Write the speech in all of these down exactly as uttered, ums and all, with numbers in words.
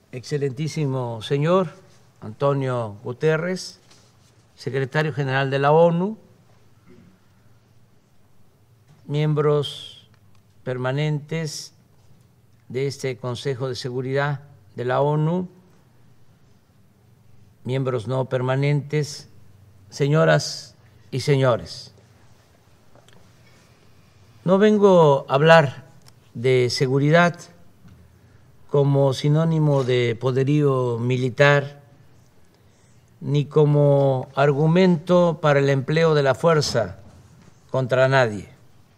excelentísimo señor Antonio Guterres, secretario general de la ONU, miembros permanentes de este Consejo de Seguridad de la ONU, miembros no permanentes, señoras y señores. No vengo a hablar de seguridad como sinónimo de poderío militar, ni como argumento para el empleo de la fuerza contra nadie.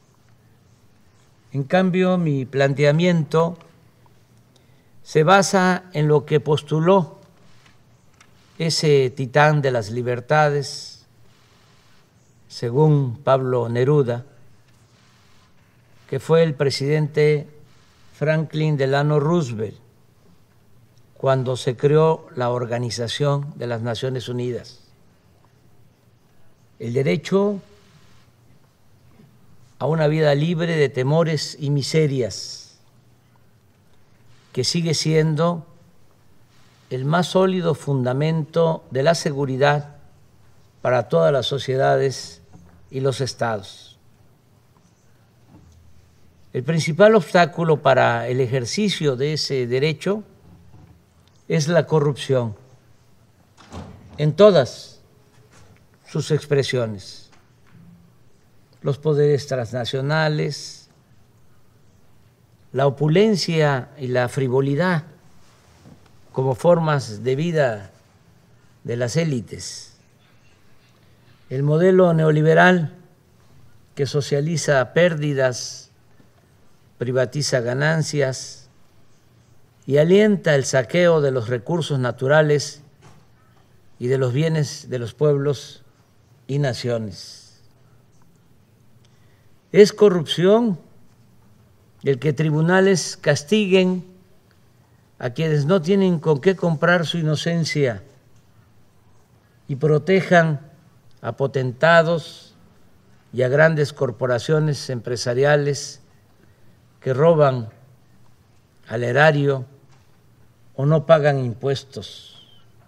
En cambio, mi planteamiento se basa en lo que postuló ese titán de las libertades, según Pablo Neruda, que fue el presidente Franklin Delano Roosevelt cuando se creó la Organización de las Naciones Unidas. El derecho a una vida libre de temores y miserias, que sigue siendo el más sólido fundamento de la seguridad para todas las sociedades y los estados. El principal obstáculo para el ejercicio de ese derecho es la corrupción en todas sus expresiones. Los poderes transnacionales, la opulencia y la frivolidad como formas de vida de las élites, el modelo neoliberal que socializa pérdidas, privatiza ganancias y alienta el saqueo de los recursos naturales y de los bienes de los pueblos y naciones. Es corrupción el que tribunales castiguen a quienes no tienen con qué comprar su inocencia y protejan a potentados y a grandes corporaciones empresariales que roban al erario o no pagan impuestos.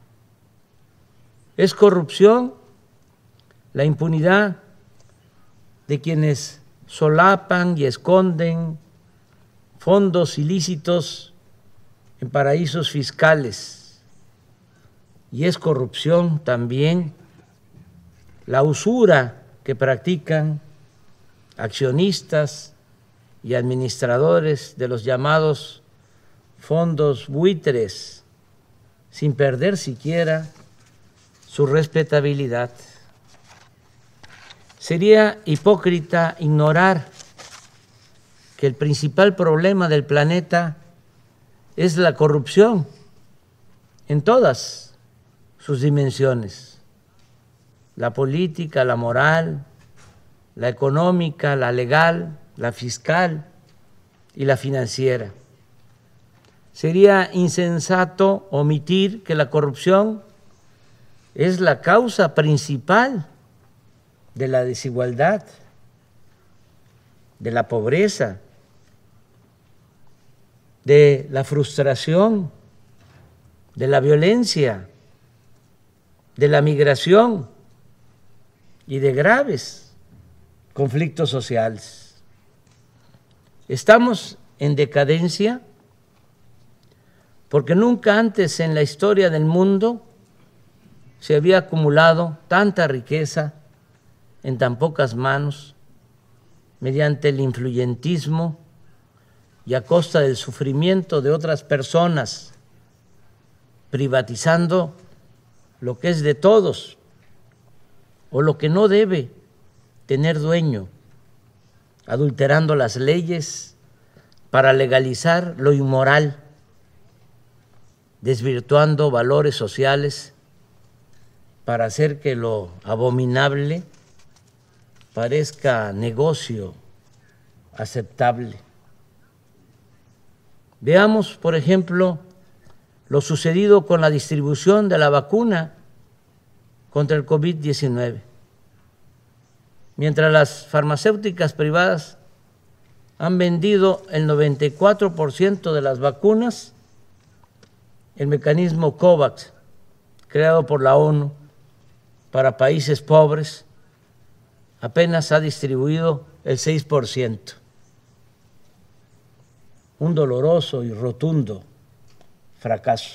Es corrupción la impunidad de quienes solapan y esconden fondos ilícitos en paraísos fiscales. Y es corrupción también la usura que practican accionistas y administradores de los llamados fondos buitres, sin perder siquiera su respetabilidad. Sería hipócrita ignorar que el principal problema del planeta es la corrupción en todas sus dimensiones: la política, la moral, la económica, la legal, la fiscal y la financiera. Sería insensato omitir que la corrupción es la causa principal de la desigualdad, de la pobreza, de la frustración, de la violencia, de la migración y de graves conflictos sociales. Estamos en decadencia porque nunca antes en la historia del mundo se había acumulado tanta riqueza en tan pocas manos, mediante el influyentismo y a costa del sufrimiento de otras personas, privatizando lo que es de todos o lo que no debe tener dueño, adulterando las leyes para legalizar lo inmoral, desvirtuando valores sociales para hacer que lo abominable parezca negocio aceptable. Veamos, por ejemplo, lo sucedido con la distribución de la vacuna contra el COVID diecinueve. Mientras las farmacéuticas privadas han vendido el noventa y cuatro por ciento de las vacunas, el mecanismo COVAX, creado por la ONU para países pobres, apenas ha distribuido el seis por ciento. Un doloroso y rotundo fracaso.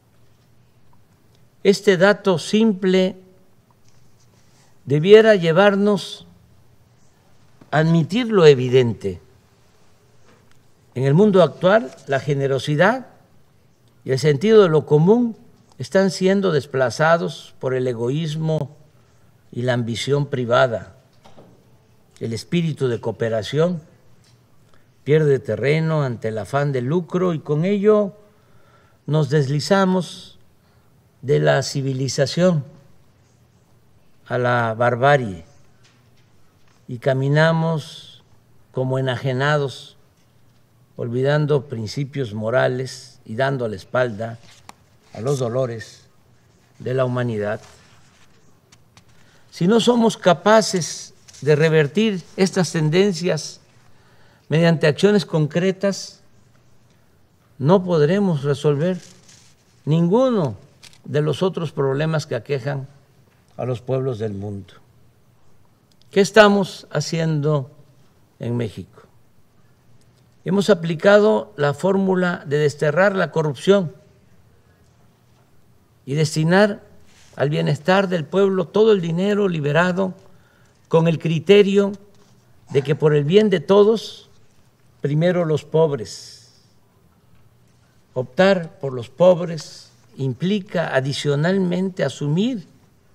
Este dato simple debiera llevarnos a admitir lo evidente. En el mundo actual, la generosidad y el sentido de lo común están siendo desplazados por el egoísmo y la ambición privada. El espíritu de cooperación pierde terreno ante el afán de lucro y con ello nos deslizamos de la civilización a la barbarie y caminamos como enajenados, olvidando principios morales y dando la espalda a los dolores de la humanidad. Si no somos capaces de revertir estas tendencias mediante acciones concretas, no podremos resolver ninguno de los otros problemas que aquejan a los pueblos del mundo. ¿Qué estamos haciendo en México? Hemos aplicado la fórmula de desterrar la corrupción y destinar al bienestar del pueblo todo el dinero liberado con el criterio de que por el bien de todos, primero los pobres. Optar por los pobres implica adicionalmente asumir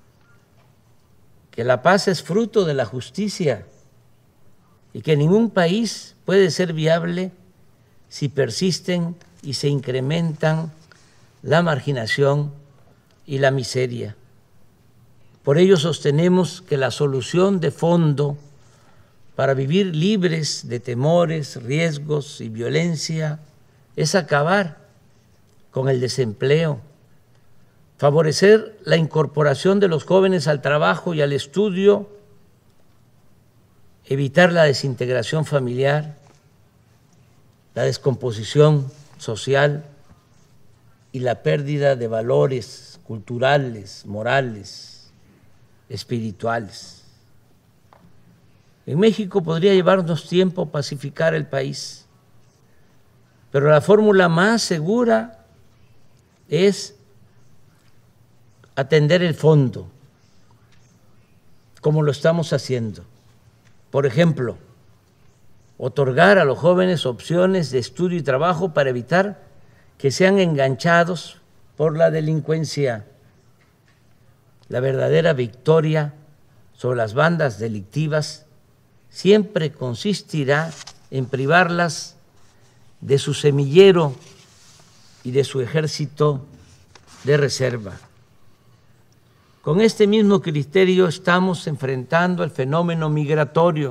que la paz es fruto de la justicia y que ningún país puede ser viable si persisten y se incrementan la marginación y la miseria. Por ello sostenemos que la solución de fondo para vivir libres de temores, riesgos y violencia es acabar con el desempleo, favorecer la incorporación de los jóvenes al trabajo y al estudio, evitar la desintegración familiar, la descomposición social y la pérdida de valores culturales, morales, espirituales. En México podría llevarnos tiempo pacificar el país, pero la fórmula más segura es atender el fondo, como lo estamos haciendo. Por ejemplo, otorgar a los jóvenes opciones de estudio y trabajo para evitar que sean enganchados por la delincuencia. La verdadera victoria sobre las bandas delictivas siempre consistirá en privarlas de su semillero y de su ejército de reserva. Con este mismo criterio estamos enfrentando el fenómeno migratorio.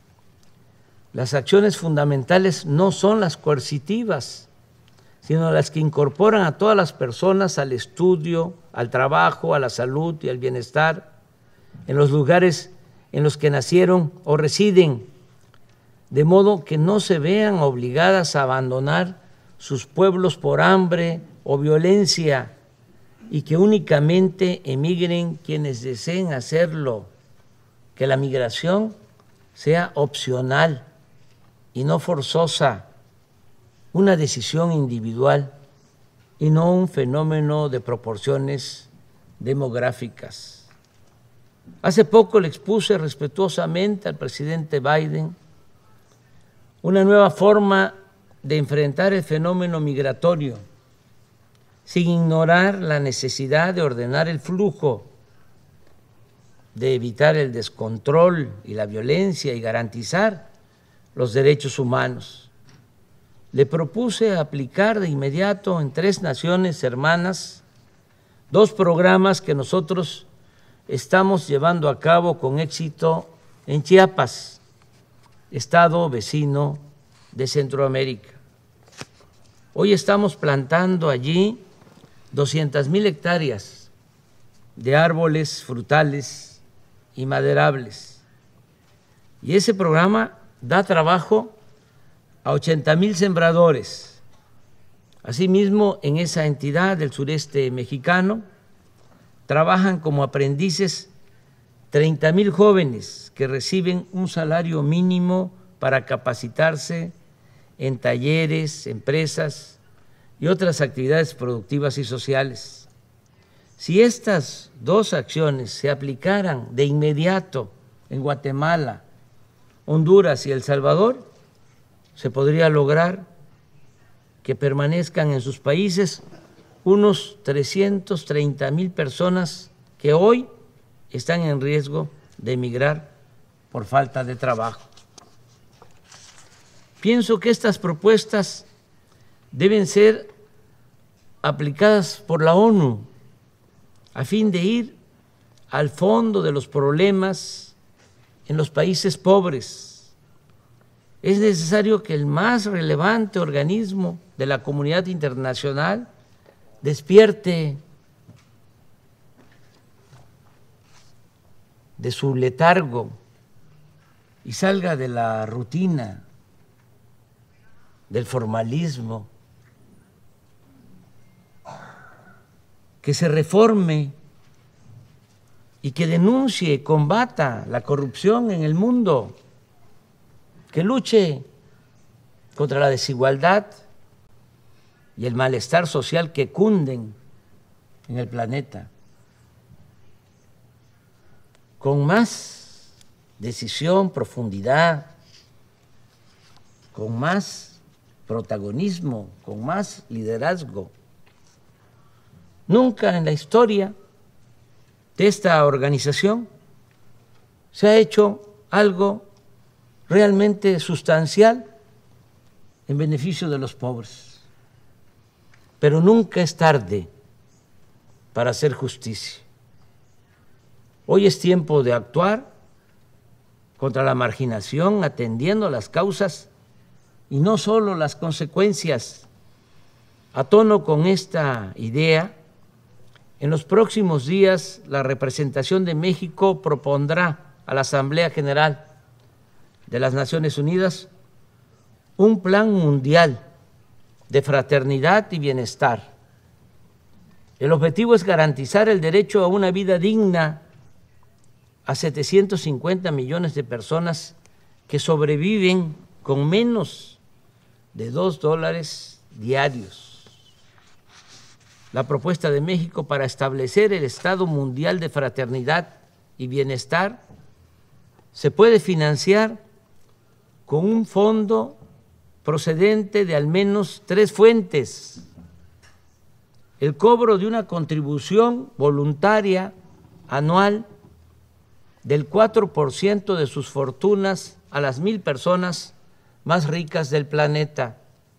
Las acciones fundamentales no son las coercitivas, sino las que incorporan a todas las personas al estudio, al trabajo, a la salud y al bienestar en los lugares en los que nacieron o residen, de modo que no se vean obligadas a abandonar sus pueblos por hambre o violencia y que únicamente emigren quienes deseen hacerlo, que la migración sea opcional y no forzosa, una decisión individual y no un fenómeno de proporciones demográficas. Hace poco le expuse respetuosamente al presidente Biden una nueva forma de enfrentar el fenómeno migratorio, sin ignorar la necesidad de ordenar el flujo, de evitar el descontrol y la violencia y garantizar los derechos humanos. Le propuse aplicar de inmediato en tres naciones hermanas dos programas que nosotros estamos llevando a cabo con éxito en Chiapas, estado vecino de Centroamérica. Hoy estamos plantando allí doscientas mil hectáreas de árboles frutales y maderables. Y ese programa da trabajo a ochenta mil sembradores, Asimismo, en esa entidad del sureste mexicano trabajan como aprendices treinta mil jóvenes que reciben un salario mínimo para capacitarse en talleres, empresas y otras actividades productivas y sociales. Si estas dos acciones se aplicaran de inmediato en Guatemala, Honduras y El Salvador, se podría lograr que permanezcan en sus países unos trescientas treinta mil personas que hoy están en riesgo de emigrar por falta de trabajo. Pienso que estas propuestas deben ser aplicadas por la ONU a fin de ir al fondo de los problemas en los países pobres. Es necesario que el más relevante organismo de la comunidad internacional despierte de su letargo y salga de la rutina, del formalismo, que se reforme y que denuncie, combata la corrupción en el mundo, que luche contra la desigualdad y el malestar social que cunden en el planeta, con más decisión, profundidad, con más protagonismo, con más liderazgo. Nunca en la historia de esta organización se ha hecho algo realmente sustancial en beneficio de los pobres. Pero nunca es tarde para hacer justicia. Hoy es tiempo de actuar contra la marginación, atendiendo las causas y no solo las consecuencias. A tono con esta idea, en los próximos días la representación de México propondrá a la Asamblea General de las Naciones Unidas un plan mundial de fraternidad y bienestar. El objetivo es garantizar el derecho a una vida digna a setecientos cincuenta millones de personas que sobreviven con menos de dos dólares diarios. La propuesta de México para establecer el Estado Mundial de Fraternidad y Bienestar se puede financiar con un fondo procedente de al menos tres fuentes: el cobro de una contribución voluntaria anual del cuatro por ciento de sus fortunas a las mil personas más ricas del planeta,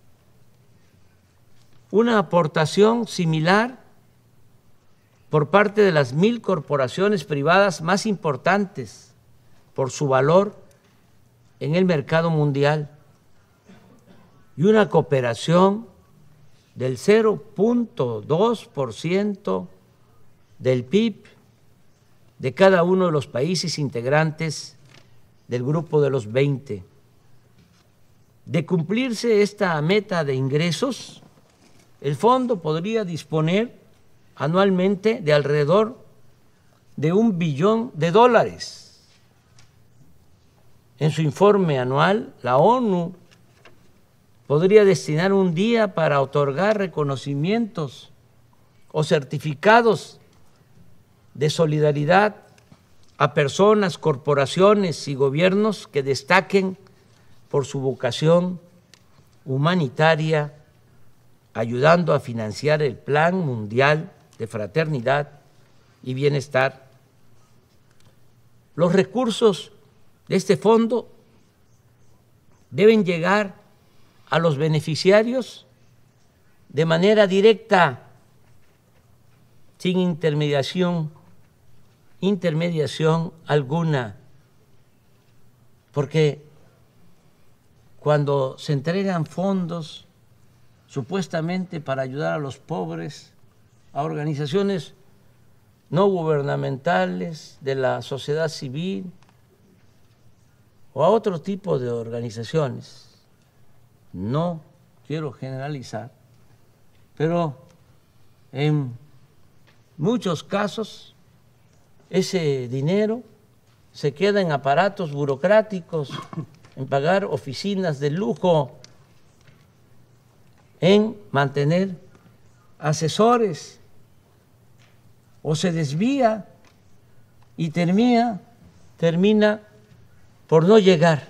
una aportación similar por parte de las mil corporaciones privadas más importantes por su valor en el mercado mundial, y una cooperación del cero punto dos por ciento del P I B de cada uno de los países integrantes del grupo de los veinte. De cumplirse esta meta de ingresos, el fondo podría disponer anualmente de alrededor de un billón de dólares. En su informe anual, la ONU podría destinar un día para otorgar reconocimientos o certificados de solidaridad a personas, corporaciones y gobiernos que destaquen por su vocación humanitaria, ayudando a financiar el Plan Mundial de Fraternidad y Bienestar. Los recursos de este fondo deben llegar a los beneficiarios de manera directa, sin intermediación, intermediación alguna, porque cuando se entregan fondos supuestamente para ayudar a los pobres, a organizaciones no gubernamentales, de la sociedad civil o a otro tipo de organizaciones, no quiero generalizar, pero en muchos casos ese dinero se queda en aparatos burocráticos, en pagar oficinas de lujo, en mantener asesores, o se desvía y termina, termina por no llegar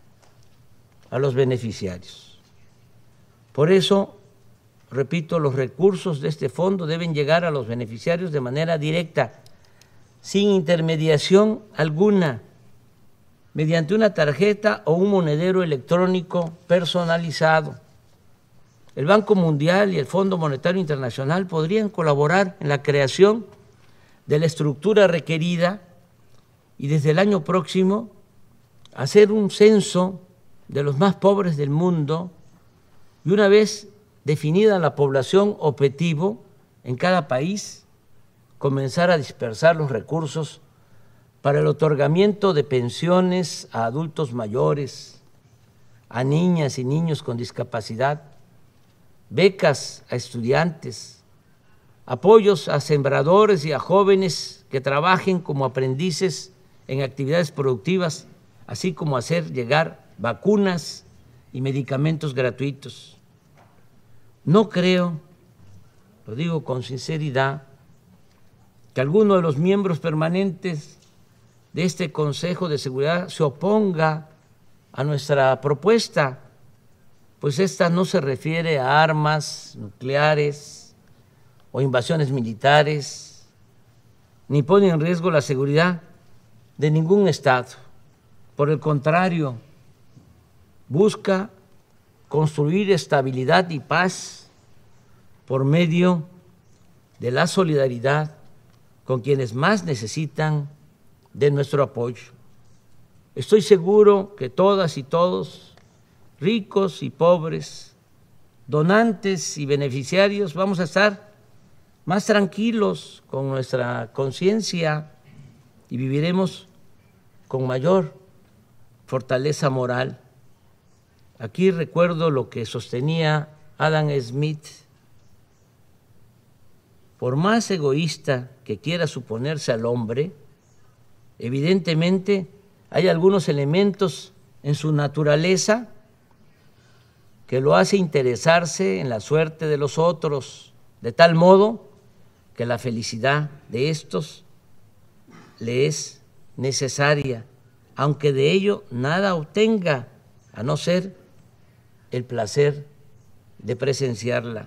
a los beneficiarios. Por eso, repito, los recursos de este fondo deben llegar a los beneficiarios de manera directa, sin intermediación alguna, mediante una tarjeta o un monedero electrónico personalizado. El Banco Mundial y el Fondo Monetario Internacional podrían colaborar en la creación de la estructura requerida y desde el año próximo hacer un censo de los más pobres del mundo y una vez definida la población objetivo en cada país, comenzar a dispersar los recursos para el otorgamiento de pensiones a adultos mayores, a niñas y niños con discapacidad, becas a estudiantes, apoyos a sembradores y a jóvenes que trabajen como aprendices en actividades productivas, así como hacer llegar vacunas y medicamentos gratuitos. No creo, lo digo con sinceridad, que alguno de los miembros permanentes de este Consejo de Seguridad se oponga a nuestra propuesta, pues esta no se refiere a armas nucleares o invasiones militares, ni pone en riesgo la seguridad de ningún Estado. Por el contrario, busca construir estabilidad y paz por medio de la solidaridad con quienes más necesitan de nuestro apoyo. Estoy seguro que todas y todos, ricos y pobres, donantes y beneficiarios, vamos a estar más tranquilos con nuestra conciencia y viviremos con mayor fortaleza moral. Aquí recuerdo lo que sostenía Adam Smith: por más egoísta que quiera suponerse al hombre, evidentemente hay algunos elementos en su naturaleza que lo hace interesarse en la suerte de los otros, de tal modo que la felicidad de estos le es necesaria, aunque de ello nada obtenga, a no ser el placer de presenciarla.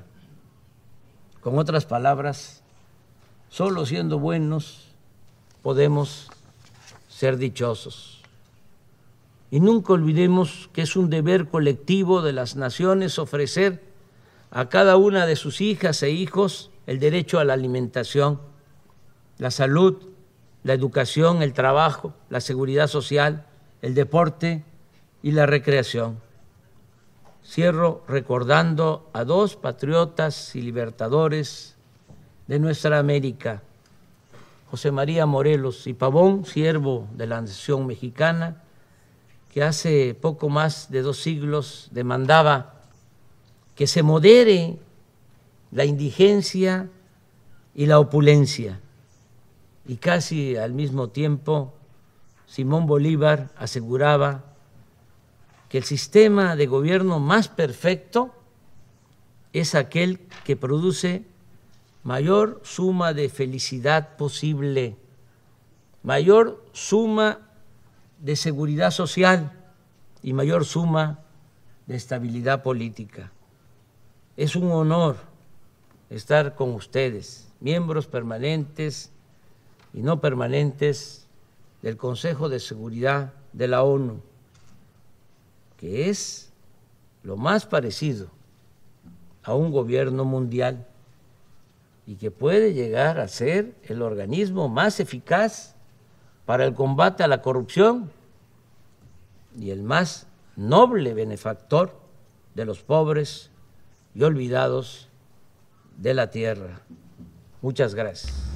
Con otras palabras, solo siendo buenos podemos ser dichosos. Y nunca olvidemos que es un deber colectivo de las naciones ofrecer a cada una de sus hijas e hijos el derecho a la alimentación, la salud, la educación, el trabajo, la seguridad social, el deporte y la recreación. Cierro recordando a dos patriotas y libertadores de nuestra América, José María Morelos y Pavón, siervo de la nación mexicana, que hace poco más de dos siglos demandaba que se modere la indigencia y la opulencia. Y casi al mismo tiempo, Simón Bolívar aseguraba que el sistema de gobierno más perfecto es aquel que produce mayor suma de felicidad posible, mayor suma de seguridad social y mayor suma de estabilidad política. Es un honor estar con ustedes, miembros permanentes y no permanentes del Consejo de Seguridad de la ONU, que es lo más parecido a un gobierno mundial y que puede llegar a ser el organismo más eficaz para el combate a la corrupción y el más noble benefactor de los pobres y olvidados de la tierra. Muchas gracias.